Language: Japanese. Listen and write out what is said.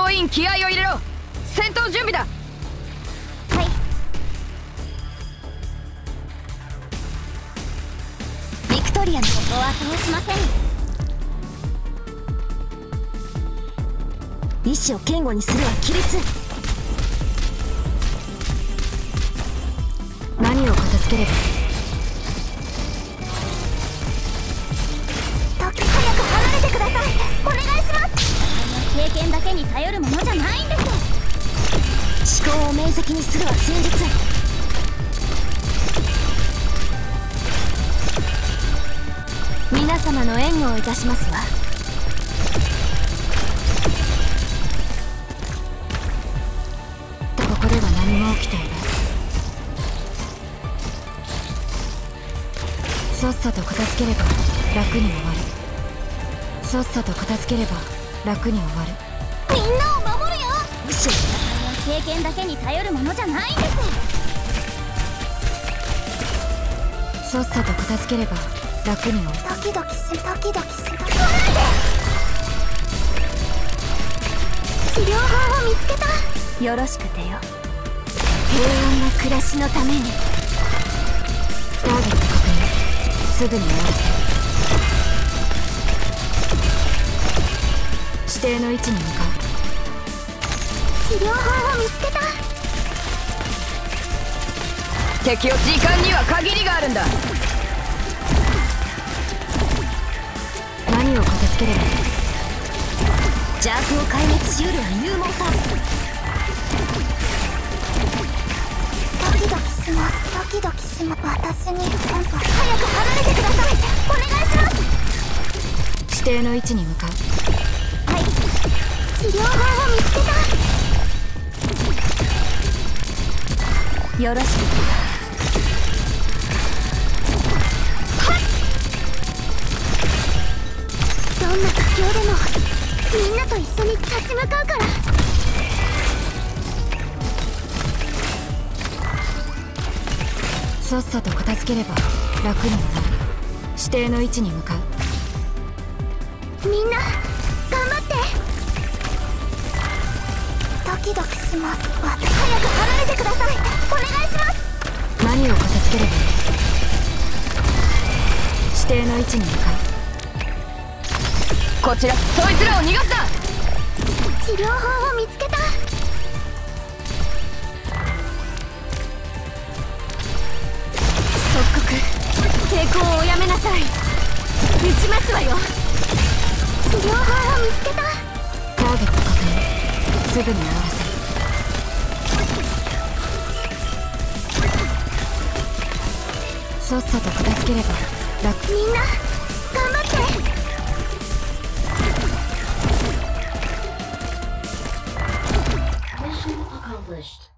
総員気合を入れろ。戦闘準備だ。 はい。ビクトリアのここは通しません。意志を堅固にするは規律。 何を片付ければ。 時早く離れてください。お願いします。経験だけに頼るものじゃないんです。思考を明晰にするは戦術。皆様の援護をいたしますわ。 ここでは何も起きていない。さっさと片付ければ楽に終わる。さっさと片付ければ楽に終わる。 みんなを守るよ。よし。経験だけに頼るものじゃないんです。 さっさと片付ければ楽に終わる。 ドキドキする。ドキドキする。治療法を見つけた。よろしくてよ。平穏な暮らしのために。 ターゲット確認。すぐに終わらせる。指定の位置に向かう。 治療法を見つけた。 敵を時間には限りがあるんだ。何を片付ければ。 邪悪を壊滅しうるは勇猛さ。ドキドキします。ドキドキします。私に本当早く離れてください。お願いします。 指定の位置に向かう。 はい。治療法を見つけた。よろしく。どんな苦境でもみんなと一緒に立ち向かうから。 さっさと片付ければ楽になる。指定の位置に向かう。 みんな頑張って。ドキドキします。早く離れてください。お願いします。 何を片付ければいい。指定の位置に向かう。こちら、そいつらを逃がすな。 治療法を見つけた。即刻抵抗をやめなさい。撃ちますわよ。治療法を見つけた。 ターゲット確認。すぐに終わらせる。さっさと片付ければ楽。 みんな頑張って。 Mission accomplished.